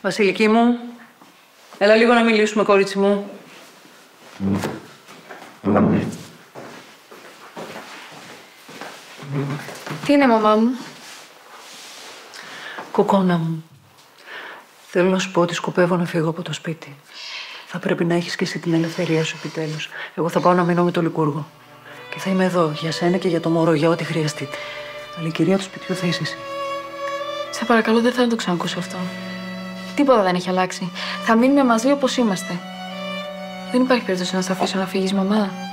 Βασιλική μου, έλα λίγο να μιλήσουμε, κόριτσι μου. Τι είναι, μαμά μου? Κοκόνα μου, θέλω να σου πω ότι σκοπεύω να φύγω από το σπίτι. Θα πρέπει να έχεις και εσύ την ελευθερία σου επιτέλους. Εγώ θα πάω να μείνω με το Λικούργο. Και θα είμαι εδώ για σένα και για το μωρό, για ό,τι χρειαστείτε. Αλλά η κυρία του σπιτιού θα είσαι εσύ. Σε παρακαλώ, δεν θα το ξανακούσω αυτό. Τίποτα δεν έχει αλλάξει. Θα μείνουμε μαζί όπως είμαστε. Δεν υπάρχει περίπτωση να σε αφήσω να φύγεις, μαμά.